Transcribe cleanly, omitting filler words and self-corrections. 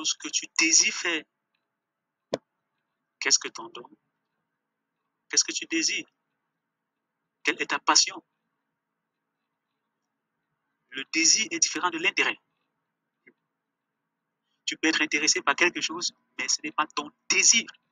chose que tu désires faire. Qu'est-ce que t'en donnes? Qu'est-ce que tu désires? Quelle est ta passion? Le désir est différent de l'intérêt. Tu peux être intéressé par quelque chose, mais ce n'est pas ton désir.